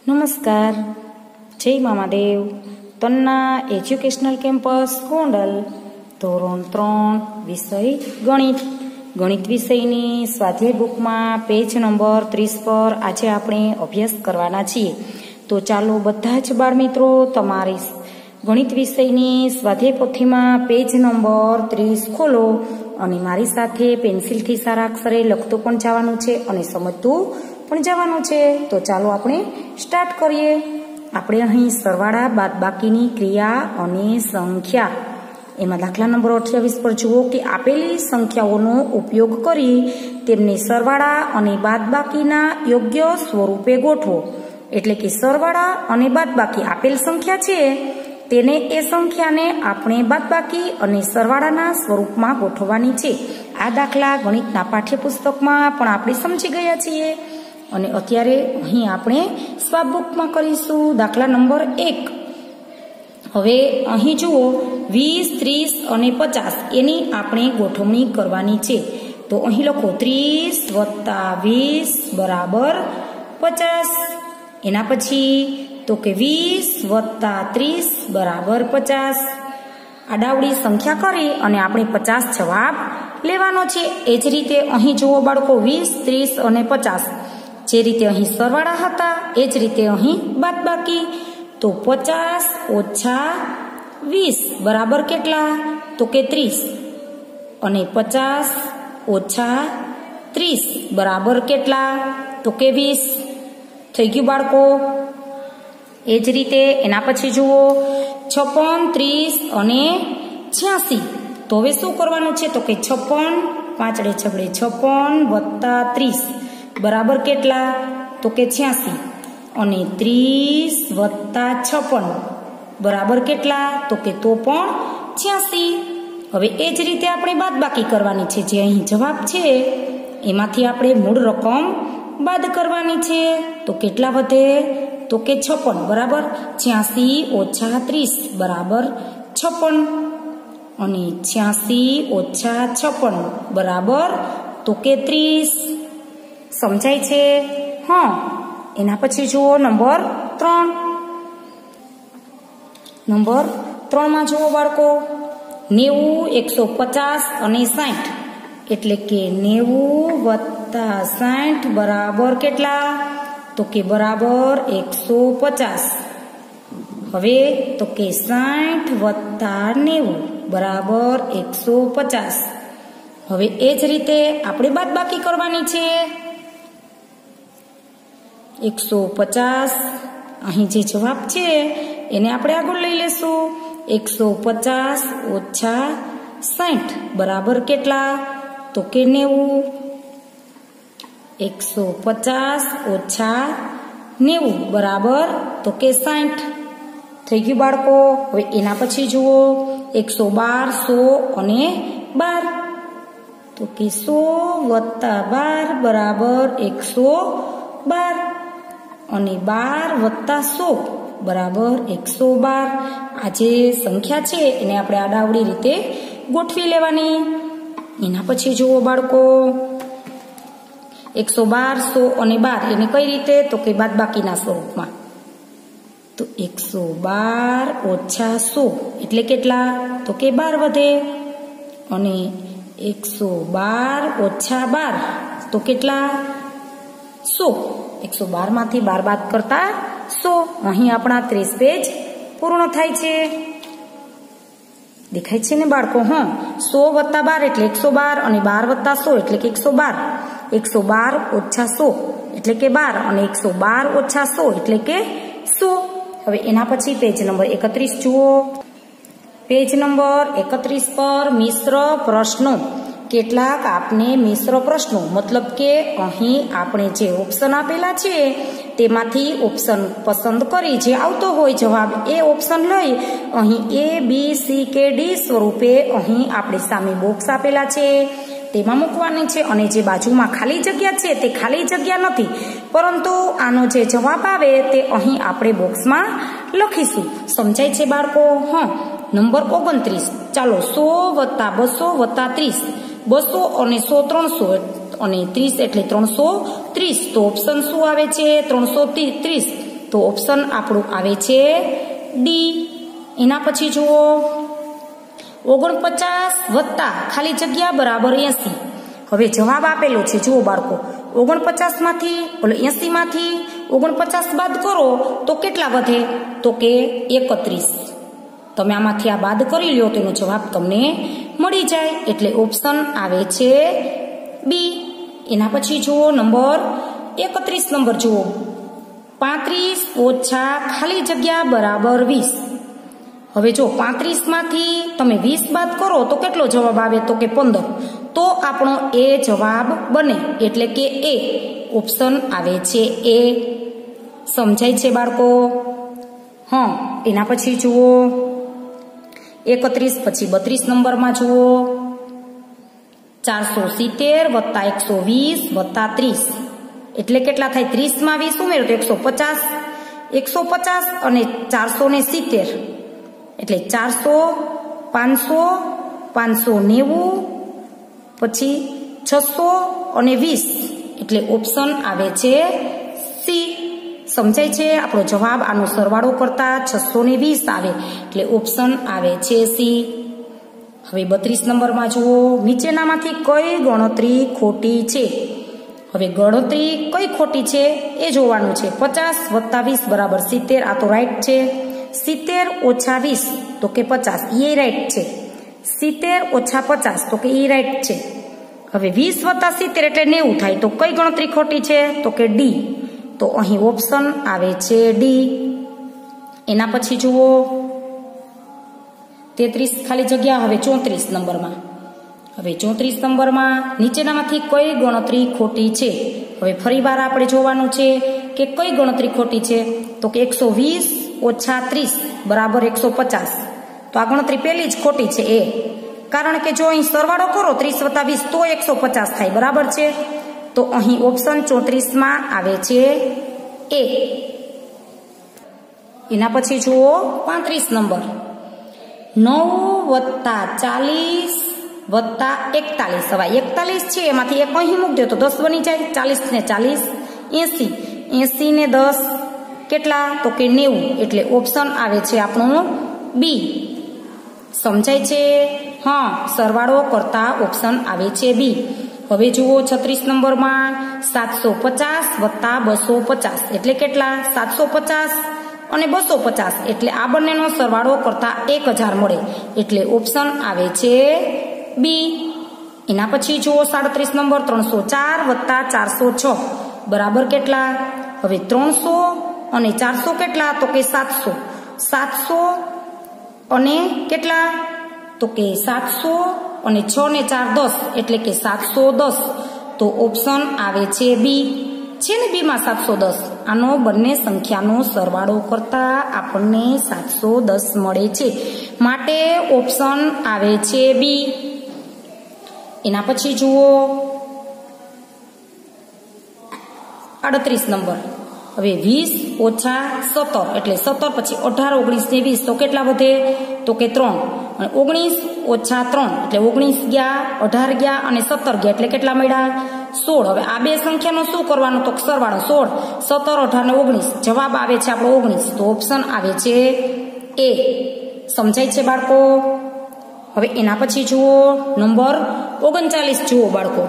નમસ્કાર, જય Mamadev. Tanna educational campus Gondal, ધોરણ 3, વિષય ગણિત. ગણિત વિષયની સ્વાધ્યાય બુકમાં પેજ નંબર 30 પર આજે આપણે અભ્યાસ કરવાના છીએ. તો ચાલો બધા જ બાળમિત્રો તમારી ગણિત વિષયની સ્વાધ્યાય પોથીમાં પેજ નંબર 30 ખોલો અને મારી સાથે પેન્સિલથી સારા અક્ષરે લખતું પણ જવાનું છે અને સમજતું પણ જવાનું છે. તો ચાલો આપણે સ્ટાર્ટ કરીએ. આપણે અહીં સરવાળા બાદબાકીની ક્રિયા અને સંખ્યા, એમાં દાખલા નંબર 28 પર જુઓ કે આપેલી સંખ્યાઓનો ઉપયોગ કરી તેમને સરવાળા અને બાદબાકીના યોગ્ય સ્વરૂપે ગોઠવો. એટલે કે સરવાળા અને બાદબાકી આપેલ સંખ્યા છે તેને એ સંખ્યાને આપણે બાદબાકી અને સરવાળાના સ્વરૂપમાં ગોઠવવાની છે. આ દાખલા ગણિતના પાઠ્યપુસ્તકમાં પણ આપણે સમજી ગયા છીએ અને અત્યારે અહીં આપણે સ્વાબુકમાં કરીશું. દાખલા નંબર 1. હવે અહીં જુઓ 20, 30 અને 50 એની આપણે ગોઠવણી કરવાની છે. તો અહીં લખો 30 + 20 બરાબર 50. એના પછી તો કે 20 + 30 બરાબર 50. આડાવડી સંખ્યા કરી અને આપણે 50 જવાબ લેવાનો છે. એ જ રીતે અહીં જુઓ બાળકો 20, 30 અને 50 જે રીતે અહીં સરવાળા હતા એ જ રીતે અહીં બાદબાકી. તો 50 - 20 બરાબર કેટલા? તો કે 30. અને 50 - 30 બરાબર કેટલા? તો કે 20. થઈ ગયું બાળકો. એ જ રીતે એના પછી જુઓ 56, 30 અને 86. તો હવે શું કરવાનું છે? તો કે 56 × 5 = 56 + 30 બરાબર કેટલા? તો કે 86. અને 30 + 56 બરાબર કેટલા? તો કે તો પણ 86. હવે એ જ રીતે આપણે બાદબાકી કરવાની છે. જે અહીં જવાબ છે એમાંથી આપણે મૂળ રકમ બાદ કરવાની છે. તો કેટલા વધે? તો કે 56 બરાબર 86 - 30 બરાબર 56. અને 86 - 56 બરાબર તો કે 30. સમજાય છે? હા. એના પછી જુઓ નંબર 3. નંબર 3 માં જુઓ બાળકો 90, 150 અને 60. એટલે કે 90 + 60 બરાબર કેટલા? તો કે બરાબર 150. હવે તો કે 60 + 90 બરાબર 150. હવે એ જ રીતે આપણે બાદબાકી કરવાની છે. 150 અહીં જે જવાબ છે એને આપણે આગળ લઈ લેશું. 150 - 60 બરાબર કેટલા? તો કે 90. 150 - 90 બરાબર તો કે 60. થઈ ગયું બાળકો. હવે એના પછી જુઓ 112, 100 અને 12. તો કે 100 + 12 બરાબર 112. અને 12 + 100 બરાબર 112. આ જે સંખ્યા છે એને આપણે આડાવડી રીતે ગોઠવી લેવાની. એના પછી જુઓ બાળકો 112, 100 અને 12 એને કઈ રીતે? તો કે બાદબાકીના સ્વરૂપમાં. તો 112 - 100 એટલે કેટલા? તો કે 12 વધે. અને 112 - 12 તો કેટલા? 100. 112 માંથી 12 બાદ કરતા 100. અહીં આપણા 30 પેજ પૂર્ણ થાય છે. દેખાય છે ને બાળકો? હા. 100 + 12 એટલે 112 અને 12 + 100 એટલે કે 112. 112 - 100 એટલે કે 12 અને 112 - 100 એટલે કે 100. હવે એના પછી પેજ નંબર 31 જુઓ. પેજ નંબર 31 પર મિશ્ર પ્રશ્નો. કેટલાક આપને મિશ્ર પ્રશ્નો મતલબ કે અહીં આપણે જે ઓપ્શન આપેલા છે તેમાંથી ઓપ્શન પસંદ કરી જે આવતો હોય જવાબ એ ઓપ્શન લઈ અહીં A, B, C કે D સ્વરૂપે અહીં આપણી સામે બોક્સ આપેલા છે તેમાં મૂકવાની છે. અને જે બાજુમાં ખાલી જગ્યા છે તે ખાલી જગ્યા નથી, પરંતુ આનો જે જવાબ આવે તે અહીં આપણે બોક્સમાં લખીશું. સમજાય છે બાળકો? હા. નંબર 29. ચાલો 100 + 200 + 30. 200 અને 100 300 અને 30 એટલે 330. તો ઓપ્શન શું આવે છે? 330. તો ઓપ્શન આપણું આવે છે ડી. એના પછી જુઓ 49 વત્તા ખાલી જગ્યા બરાબર 80. હવે જવાબ આપેલો છે જુઓ બાળકો, 49 માંથી 80 માંથી 49 બાદ કરો તો કેટલા વધે? તો કે 31. તમે આમાંથી આ બાદ કરી લ્યો તો એનો જવાબ તમને મળી જાય, એટલે ઓપ્શન આવે છે બી. એના પછી જુઓ નંબર 31 નંબર જુઓ, 35 ઓછા ખાલી જગ્યા બરાબર 20. હવે જો 35 માંથી તમે 20 બાદ કરો તો કેટલો જવાબ આવે? તો કે 15. તો આપણો એ જવાબ બને, એટલે કે એ ઓપ્શન આવે છે એ. સમજાય છે બાળકો? હા. એના પછી જુઓ 31 પછી 32 નંબરમાં જુઓ 470 વત્તા 120 વત્તા 30 એટલે કેટલા થાય? 30 માં 20 ઉમેરો તો 150. 150 અને 470 એટલે 400, 500, 590 પછી 600 અને 20 એટલે ઓપ્શન આવે છે સી. સમજાય છે? આપણો જવાબ આનો સરવાળો કરતા 620 આવે, એટલે ઓપ્શન આવે છે સી. હવે 32 નંબરમાં જુઓ, નીચેનામાંથી કઈ ગણતરી ખોટી છે? હવે ગણતરી કઈ ખોટી છે એ જોવાનું છે. 50 વત્તા 20 બરાબર 70, આ તો રાઈટ છે. 70 ઓછા 20 તો કે 50, એ રાઈટ છે. 70 ઓછા 50 તો કે એ રાઈટ છે. હવે 20 વત્તા 70 એટલે 90 થાય, તો કઈ ગણતરી ખોટી છે? તો કે ડી. તો અહીં ઓપ્શન આવે છે ડી. એના પછી જુઓ 33 ખાલી જગ્યા. હવે 34 નંબરમાં, હવે 34 નંબરમાં નીચેનામાંથી કઈ ગણતરી ખોટી છે? હવે ફરી વાર આપણે જોવાનું છે કે કઈ ગણતરી ખોટી છે. તો કે 120 ઓછા 30 બરાબર 150. તો આ ગણતરી પહેલી જ ખોટી છે એ, કારણ કે જો અહીં સરવાળો કરો 30 વત્તા 20 તો 150 થાય, બરાબર છે. તો અહીં ઓપ્શન 34માં આવે છે એ. એના પછી જુઓ 35 નંબર, 9 વત્તા 40 વત્તા 41. હવે 41 છે એમાંથી એક અહીં મૂકી દો તો 10 બની જાય. 40 ને 40 80, 80 ને 10 કેટલા? તો કે 90, એટલે ઓપ્શન આવે છે આપણું બી. સમજાય છે? હા. સરવાળો કરતા ઓપ્શન આવે છે બી. હવે જુઓ 36 નંબરમાં 750 વત્તા 250 એટલે કેટલા? 750 અને 250 એટલે આ બંનેનો સરવાળો કરતા 1000 મળે, એટલે ઓપ્શન આવે છે બી. એના પછી જુઓ 37 નંબર, 304 વત્તા 406 બરાબર કેટલા? હવે 300 અને 400 કેટલા? તો કે 700. 700 અને કેટલા? તો કે 700 અને 6 ને 4 10 એટલે કે 710. તો ઓપ્શન આવે છે બી. છે ને બીમાં 710? આનો બંને સંખ્યાનો સરવાળો કરતા આપણને 710 મળે છે, માટે ઓપ્શન આવે છે બી. એના પછી જુઓ 38 નંબર. હવે 20 ઓછા 17 એટલે 17 પછી 18, 19 ને 20 તો કેટલા વધે? તો કે 3. અને 19 ઓછા 3 એટલે 19 ગયા, 18 ગયા અને 17 ગયા એટલે કેટલા મળ્યા? 16. હવે આ બે સંખ્યાનો શું કરવાનું? તો સરવાળો. 16, 17, 18 ને 19 જવાબ આવે છે આપણો 19. તો ઓપ્શન આવે છે એ. સમજાય છે બાળકો? હવે એના પછી જુઓ નંબર 39 જુઓ બાળકો,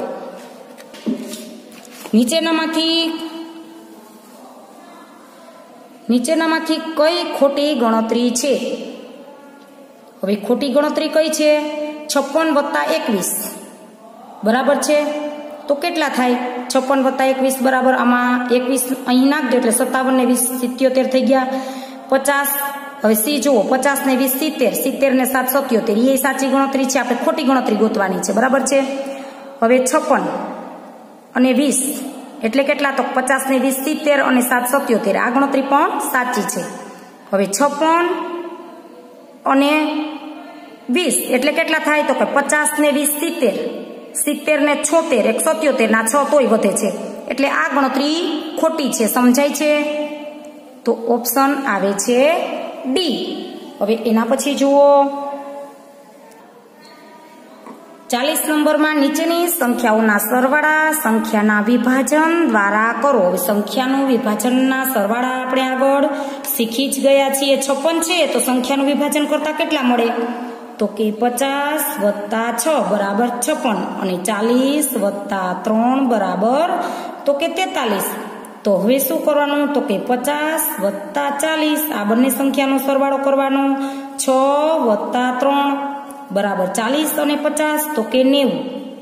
નીચેનામાંથી કઈ ખોટી ગણતરી છે? હવે ખોટી ગણતરી કઈ છે? 56 વત્તા 21 બરાબર છે તો કેટલા થાય? 56 વત્તા 21 બરાબર, આમાં 21 અહીં નાખ દો એટલે 57 ને 20 77 થઈ ગયા. 50. હવે સી જુઓ, 50 ને 20 70, 70 ને 7 77 એ સાચી ગણતરી છે, આપણે ખોટી ગણતરી ગોતવાની છે, બરાબર છે. હવે 56 અને 20 એટલે કેટલા? તો 50 ને 20 70 અને 7 77 આ ગણતરી પણ સાચી છે. હવે 56 અને 20 એટલે કેટલા થાય? તો કે 50 ને 20 70 ને 76 177 ના 6 તોય વધે છે, એટલે આ ગણતરી ખોટી છે. સમજાય છે? તો ઓપ્શન આવે છે ડી. હવે એના પછી જુઓ 40 નંબરમાં નીચેની સંખ્યાઓના સરવાળા સંખ્યાના વિભાજન દ્વારા કરો. હવે સંખ્યાનું વિભાજનના સરવાળા આપણે આગળ શીખી જ ગયા છીએ. 56 છે તો સંખ્યાનું વિભાજન કરતા કેટલા મળે? તો કે 50 વત્તા 6 બરાબર 56 અને 40 વત્તા 3 બરાબર તો કે 43. તો હવે શું કરવાનું? તો કે 50 વત્તા 40 આ બંને સંખ્યાનો સરવાળો કરવાનો. 6 વત્તા 3 બરાબર 40 અને 50 તો કે 90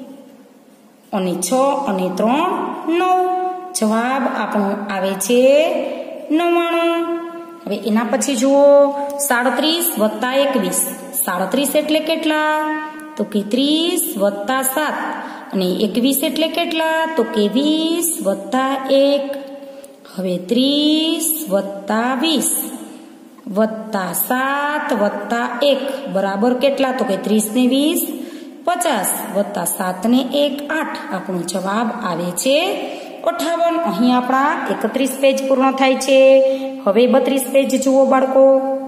અને 6 અને 3 9. જવાબ આપણો આવે છે 99. હવે એના પછી જુઓ 37 વત્તા 21. 37 એટલે કેટલા? તો કે 30 વત્તા 7 અને 21 એટલે કેટલા? તો કે 20 વત્તા 1. હવે 30 વત્તા 20 વત્તા 7 વત્તા 1 બરાબર કેટલા? તો કે 30 ને 20 50 વત્તા 7 ને 1 8. આપણો જવાબ આવે છે 58. અહીં આપણા 31 પેજ પૂર્ણ થાય છે. હવે 32 પેજ જુઓ બાળકો.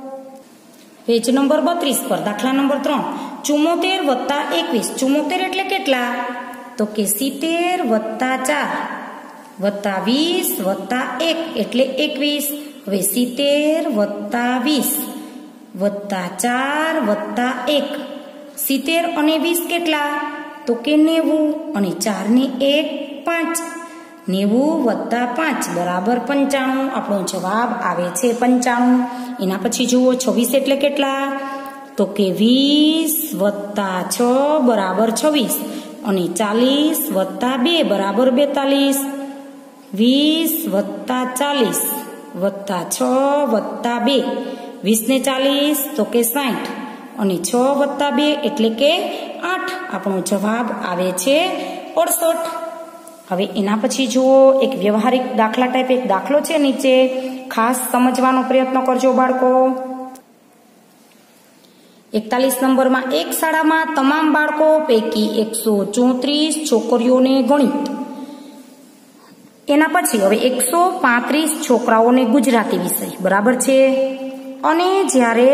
પેજ નંબર 32 પર દાખલા નંબર 3 74 વત્તા 21. 74 એટલે કેટલા? તો કે 70 વત્તા 4 વત્તા 20 વત્તા 1 એટલે 21. હવે 70 વત્તા 20 વત્તા 4 વત્તા 1. 70 અને 20 કેટલા? તો કે 90 અને 4 ને 1 5. 90 વત્તા 5 બરાબર 95. આપણો જવાબ આવે છે 95. એના પછી જુઓ 26 એટલે કેટલા? તો કે 20 વત્તા 6 બરાબર 26 અને 40 વત્તા 2 બરાબર 42. 20 વત્તા 40 વત્તા 6 વત્તા 2 20 ને 40 તો કે 60 અને 6 વત્તા 2 એટલે કે 8. આપણો જવાબ આવે છે 68. હવે એના પછી જુઓ એક વ્યવહારિક દાખલા ટાઈપ એક દાખલો છે નીચે, ખાસ સમજવાનો પ્રયત્ન કરજો બાળકો. 41 નંબરમાં એક શાળામાં તમામ બાળકો પૈકી 134 છોકરીઓને ગણિત. એના પછી હવે 135 છોકરાઓને ગુજરાતી વિષય બરાબર છે. અને જ્યારે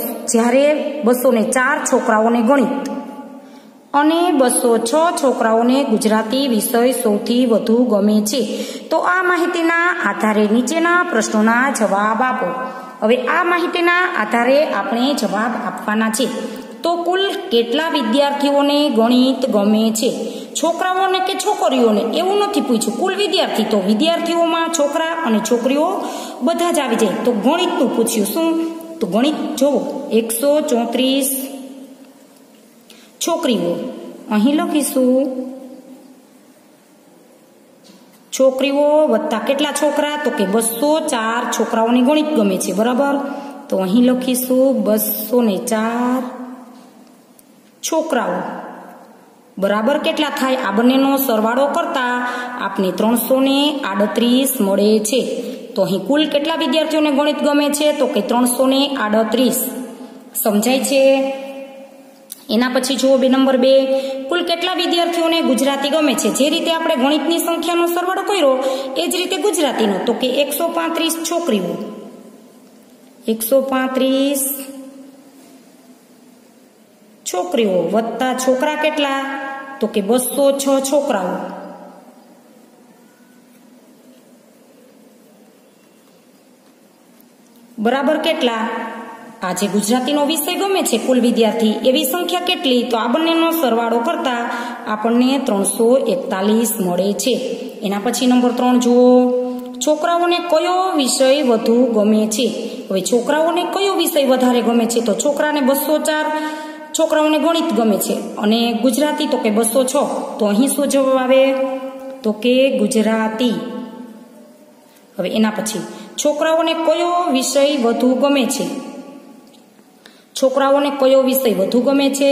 204 છોકરાઓને ગણિત અને 206 છોકરાઓને ગુજરાતી વિષય સૌથી વધુ ગમે છે. તો આ માહિતીના આધારે નીચેના પ્રશ્નોના જવાબ આપો. હવે આ માહિતીના આધારે આપણે જવાબ આપવાના છે. તો કુલ કેટલા વિદ્યાર્થીઓને ગણિત ગમે છે? છોકરાઓને કે છોકરીઓને એવું નથી પૂછ્યું, કુલ વિદ્યાર્થી. તો વિદ્યાર્થીઓમાં છોકરા અને છોકરીઓ બધા જ આવી જાય. તો ગણિતનું પૂછ્યું. શું? તો ગણિત જોવો 134 છોકરીઓ. અહીં લખીશું છોકરીઓ વત્તા કેટલા છોકરા? તો કે 204 છોકરાઓને ગણિત ગમે છે બરાબર. તો અહીં લખીશું 204 છોકરાઓ બરાબર કેટલા થાય? આ બંનેનો સરવાળો કરતા આપને 338 મળે છે. તો અહીં કુલ કેટલા વિદ્યાર્થીઓને ગણિત ગમે છે? તો કે 338. સમજાય છે? એના પછી જુઓ 2 નંબર 2 કુલ કેટલા વિદ્યાર્થીઓને ગુજરાતી ગમે છે? જે રીતે આપણે ગણિતની સંખ્યાનો સરવાળો કર્યો એ જ રીતે ગુજરાતીનો. તો કે 135 છોકરીઓ 135 છોકરીઓ વત્તા છોકરા કેટલા? તો કે 206 છોકરાઓ બરાબર કેટલા? આ જે ગુજરાતીનો વિષય ગમે છે કુલ વિદ્યાર્થી એવી સંખ્યા કેટલી? તો આ બંનેનો સરવાળો કરતા આપણને 341 મળે છે. એના પછી નંબર 3 જુઓ છોકરાઓને કયો વિષય વધુ ગમે છે? હવે છોકરાઓને કયો વિષય વધારે ગમે છે? તો છોકરાને 204 છોકરાઓને ગણિત ગમે છે અને ગુજરાતી તો કે 206. તો અહીં શું જવાબ આવે? તો કે ગુજરાતી. હવે એના પછી છોકરાઓને કયો વિષય વધુ ગમે છે? છોકરાઓને કયો વિષય વધુ ગમે છે?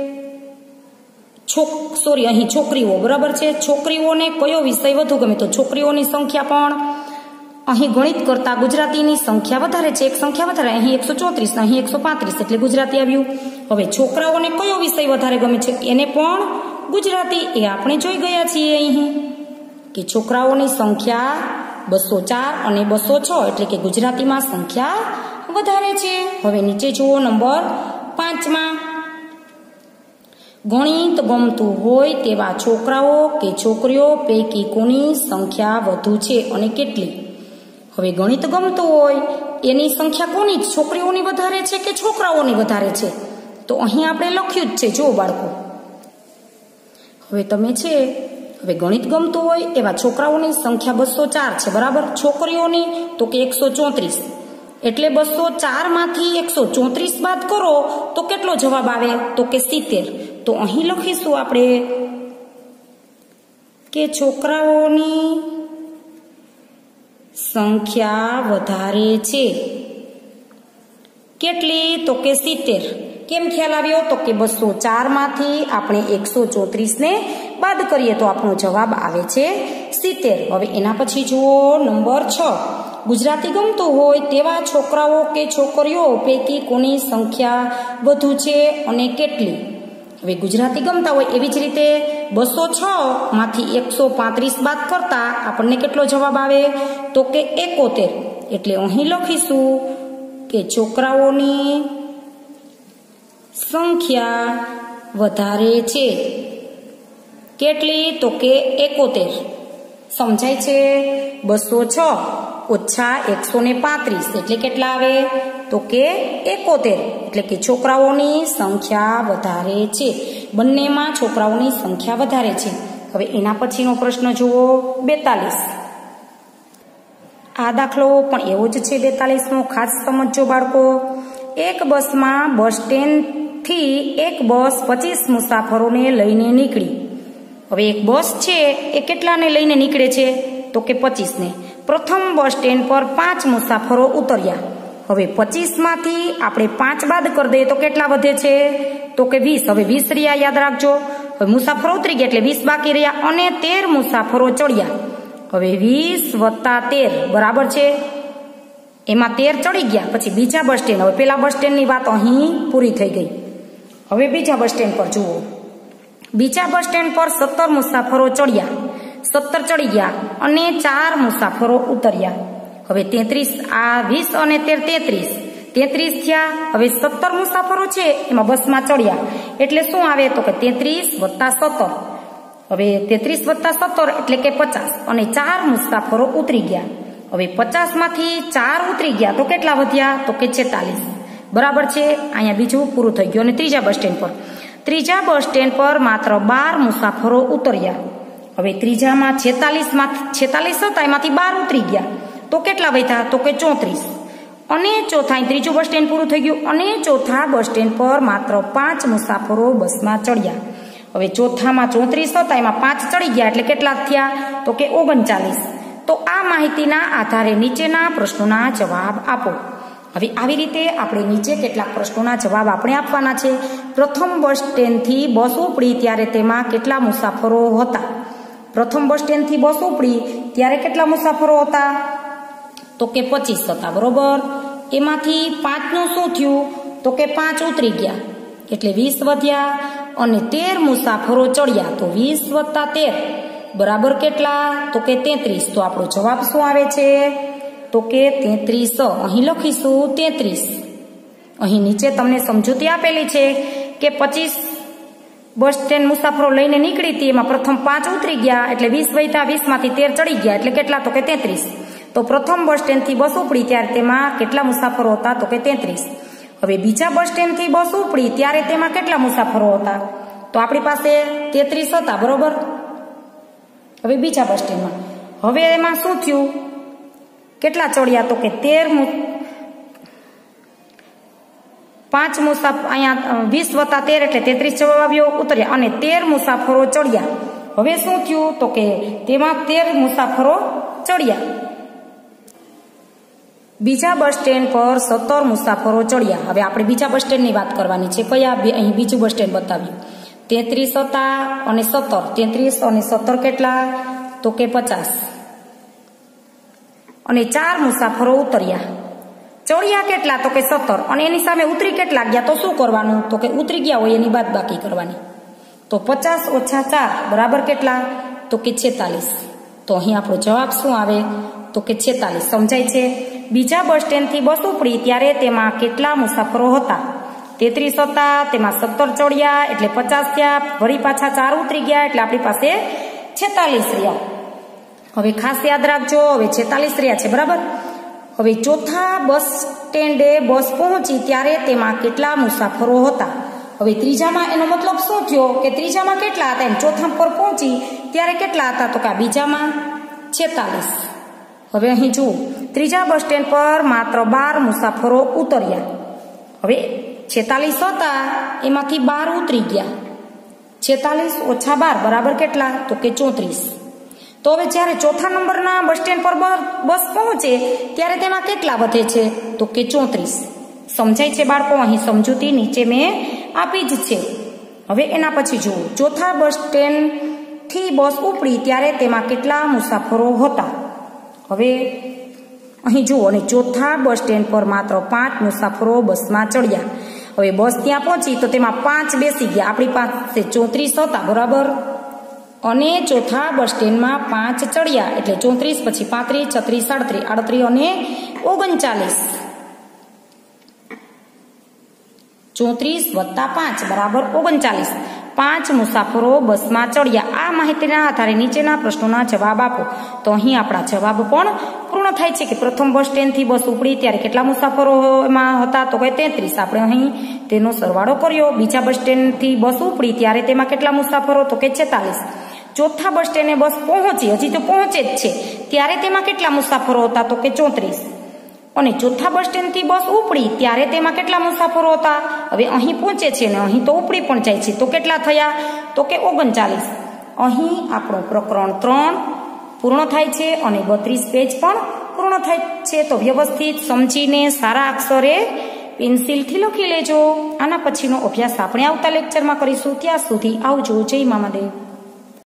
અહીં છોકરીઓ બરાબર છે. છોકરીઓને કયો વિષય વધુ ગમે? તો છોકરીઓની સંખ્યા પણ અહીં ગણિત કરતા ગુજરાતીની સંખ્યા વધારે છે. એક સંખ્યા વધારે, અહીં 134 અહીં 135 એટલે ગુજરાતી આવ્યું. હવે છોકરાઓને કયો વિષય વધારે ગમે છે? એને પણ ગુજરાતી. એ આપણે જોઈ ગયા છીએ અહીં કે છોકરાઓની સંખ્યા 204 અને 206 એટલે કે ગુજરાતીમાં સંખ્યા વધારે છે. હવે નીચે જુઓ નંબર 5માં ગણિત ગમતું હોય તેવા છોકરાઓ કે છોકરીઓ પૈકી કોની સંખ્યા વધુ છે અને કેટલી? હવે ગણિત ગમતું હોય એની સંખ્યા કોની, છોકરીઓની વધારે છે કે છોકરાઓની વધારે છે? તો અહીં આપણે લખ્યું જ છે, જો બાળકો. હવે તમે છે હવે ગણિત ગમતું હોય એવા છોકરાઓની સંખ્યા 204 છે, બરાબર. છોકરીઓની તો કે 134. એટલે 204 માંથી 134 બાદ કરો તો કેટલો જવાબ આવે? તો કે 70. તો અહીં લખીશું આપણે કે છોકરાઓની સંખ્યા વધારે છે. કેટલી? તો કે 70. કેમ ખ્યાલ આવ્યો? તો કે 204 માંથી આપણે 134 ને બાદ કરીએ તો આપણો જવાબ આવે છે 70. હવે એના પછી જુઓ નંબર 6. ગુજરાતી ગમતું હોય તેવા છોકરાઓ કે છોકરીઓ પૈકી કોની સંખ્યા વધુ છે અને કેટલી? હવે ગુજરાતી ગમતા હોય એવી જ રીતે 206 માંથી 135 બાદ કરતા આપણને કેટલો જવાબ આવે? તો કે 71. એટલે અહીં લખીશું કે છોકરાઓની સંખ્યા વધારે છે. કેટલી? તો કે 71. સમજાય છે? 206 ઓછા 135 એટલે કેટલા આવે? તો કે 71. એટલે કે છોકરાઓની સંખ્યા વધારે છે. બંનેમાં છોકરાઓની સંખ્યા વધારે છે. હવે એના પછીનો પ્રશ્ન જુઓ 42. આ દાખલો પણ એવો જ છે 42નો. ખાસ સમજો બાળકો. એક બસમાં બસ સ્ટેન્ડથી એક બસ 25 મુસાફરોને લઈને નીકળી. હવે એક બસ છે એ કેટલાને લઈને નીકળે છે? તો કે 25 ને. પ્રથમ બસ સ્ટેન્ડ પર 5 મુસાફરો ઉતર્યા. હવે 25 માંથી આપણે 5 બાદ કરી દઈએ તો કેટલા વધે છે? તો કે 20. હવે 20 રહ્યા, યાદ રાખજો. હવે મુસાફરો ઉતરી ગયા એટલે 20 બાકી રહ્યા અને 13 મુસાફરો ચડ્યા. હવે 20 વત્તા 13 બરાબર છે. એમાં 13 ચડી ગયા. પછી બીજા બસ સ્ટેન્ડ. હવે પેલા બસ સ્ટેન્ડની વાત અહીં પૂરી થઈ ગઈ. હવે બીજા બસ સ્ટેન્ડ પર જુઓ. બીજા બસ સ્ટેન્ડ પર 17 મુસાફરો ચડ્યા. 17 ચડી ગયા અને 4 મુસાફરો ઉતર્યા. હવે 33 આ 20 અને 13 33 થયા. હવે 17 મુસાફરો છે એમાં બસમાં ચડ્યા એટલે શું આવે? તો કે 33 વત્તા 17. હવે 33 વત્તા 17 એટલે કે 50 અને 4 મુસાફરો ઉતરી ગયા. હવે 50 માંથી 4 ઉતરી ગયા તો કેટલા વધ્યા? તો કે 46. બરાબર છે. અહીંયા બીજું પૂરું થઈ ગયું. અને ત્રીજા બસ સ્ટેન્ડ પર માત્ર 12 મુસાફરો ઉતર્યા. હવે ત્રીજામાં 46 હતા એમાંથી 12 ઉતરી ગયા તો કેટલા વધ્યા? તો કે 34. અને ચોથા ત્રીજું બસ સ્ટેન્ડ પૂરું થઈ ગયું. અને ચોથા બસ સ્ટેન્ડ પર માત્ર 5 મુસાફરો બસમાં ચડ્યા. હવે ચોથામાં 34 હતા એમાં 5 ચડી ગયા એટલે કેટલા થયા? તો કે 39. તો આ માહિતીના આધારે નીચેના પ્રશ્નોના જવાબ આપો. હવે આવી રીતે આપણે નીચે કેટલાક પ્રશ્નોના જવાબ આપણે આપવાના છે. પ્રથમ બસ સ્ટેન્ડથી બસ ઉપડી ત્યારે તેમાં કેટલા મુસાફરો હતા? પ્રથમ બસ સ્ટેન્ડથી બસ ઉપડી ત્યારે કેટલા મુસાફરો હતા? તો કે 25 હતા, બરોબર. એમાંથી 5નું શું થયું? તો કે 5 ઉતરી ગયા એટલે 20 વધ્યા અને 13 મુસાફરો ચડ્યા તો 20 વત્તા 13 બરાબર કેટલા? તો કે 33. તો આપણો જવાબ શું આવે છે? તો કે 33. અહીં લખીશું 33. અહીં નીચે તમને સમજૂતી આપેલી છે કે 25 બસ સ્ટેન્ડ મુસાફરો લઈને નીકળી હતી એમાં પ્રથમ 5 ઉતરી ગયા એટલે 20 વધ્યા. 20 માંથી 13 ચડી ગયા એટલે કેટલા? તો કે 33. તો પ્રથમ બસ સ્ટેન્ડથી બસ ઉપડી ત્યારે તેમાં કેટલા મુસાફરો હતા? તો કે 33. હવે બીજા બસ સ્ટેન્ડથી બસ ઉપડી ત્યારે તેમાં કેટલા મુસાફરો હતા? તો આપણી પાસે 33 હતા, બરોબર. હવે બીજા બસ સ્ટેન્ડમાં હવે એમાં શું થયું? કેટલા ચડ્યા? તો કે 5 મુસાફર અહીંયા 20 વત્તા 13 એટલે 33 જવાબ આવ્યો, ઉતર્યા અને 13 મુસાફરો ચડ્યા. હવે શું થયું? તો કે તેમાં 13 મુસાફરો ચડ્યા. બીજા બસ સ્ટેન્ડ પર 17 મુસાફરો ચડ્યા. હવે આપણે બીજા બસ સ્ટેન્ડની વાત કરવાની છે. કયા? અહીં બીજું બસ સ્ટેન્ડ બતાવ્યું. 33 હતા અને 17. 33 અને 17 કેટલા? તો કે 50. અને 4 મુસાફરો ઉતર્યા. ચડ્યા કેટલા? તો કે 17. અને એની સામે ઉતરી કેટલા ગયા? તો શું કરવાનું? તો કે ઉતરી ગયા હોય એની બાદબાકી કરવાની. તો 50 ઓછા 4 બરાબર કેટલા? તો કે 46. તો અહીં આપણો જવાબ શું આવે? તો કે 46. સમજાય છે? બીજા બસ સ્ટેન્ડથી બસ ઉપડી ત્યારે તેમાં કેટલા મુસાફરો હતા? 33 હતા, તેમાં 17 ચડ્યા એટલે 50 થયા, વળી પાછા 4 ઉતરી ગયા એટલે આપણી પાસે 46 રહ્યા. હવે ખાસ યાદ રાખજો, હવે 46 રહ્યા છે, બરાબર. હવે ચોથા બસ સ્ટેન્ડે બસ પહોંચી ત્યારે તેમાં કેટલા મુસાફરો હતા. હવે ત્રીજામાં એનો મતલબ શું થયો કે ત્રીજામાં કેટલા હતા, એમ ચોથા પર પહોંચી ત્યારે કેટલા હતા, તો કે બીજામાં 46. હવે અહીં જુઓ, ત્રીજા બસ સ્ટેન્ડ પર માત્ર 12 મુસાફરો ઉતર્યા. હવે 46 હતા, એમાંથી 12 ઉતરી ગયા. 46 ઓછા 12 બરાબર કેટલા, તો કે 34. તો હવે જ્યારે ચોથા નંબરના બસ સ્ટેન્ડ પર બસ પહોંચે ત્યારે તેમાં કેટલા વધે છે, તો કે 34. સમજાય છે બાળકો? અહીં સમજૂતી નીચે મેં આપી જ છે. હવે એના પછી જુઓ, ચોથા બસ સ્ટેન્ડથી બસ ઉપડી ત્યારે તેમાં કેટલા મુસાફરો હતા. હવે અહીં જુઓ, અને ચોથા બસ સ્ટેન્ડ પર માત્ર 5 મુસાફરો બસમાં ચડ્યા. હવે બસ ત્યાં પહોંચી તો તેમાં 5 બેસી ગયા, આપણી પાસે 34 હતા, બરાબર. અને ચોથા બસ સ્ટેન્ડમાં 5 ચડ્યા એટલે 34 પછી 35, 36, 37, 38 અને 39. 34 વત્તા 5 બરાબર 39. 5 મુસાફરો બસમાં ચડ્યા. આ માહિતીના આધારે નીચેના પ્રશ્નોના જવાબ આપો. તો અહીં આપણા જવાબ પણ પૂર્ણ થાય છે કે પ્રથમ બસ સ્ટેન્ડથી બસ ઉપડી ત્યારે કેટલા મુસાફરો એમાં હતા, તો કે 33. આપણે અહીં તેનો સરવાળો કર્યો. બીજા બસ સ્ટેન્ડથી બસ ઉપડી ત્યારે તેમાં કેટલા મુસાફરો, તો કે 46. ચોથા બસ સ્ટેન્ડે બસ પહોંચી, હજી તો પહોંચે જ છે, ત્યારે તેમાં કેટલા મુસાફરો હતા, તો કે 34. અને ચોથા બસ સ્ટેન્ડથી બસ ઉપડી ત્યારે તેમાં કેટલા મુસાફરો હતા. હવે અહીં પહોંચે છે ને અહીં તો ઉપડી પણ જાય છે, તો કેટલા થયા, તો કે 39. અહીં આપણું પ્રકરણ 3 પૂર્ણ થાય છે અને 32 પેજ પણ પૂર્ણ થાય છે. તો વ્યવસ્થિત સમજીને સારા અક્ષરે પેન્સિલથી લખી લેજો. આના પછીનો અભ્યાસ આપણે આવતા લેક્ચરમાં કરીશું. ત્યાં સુધી આવજો. જય મામાદેવ.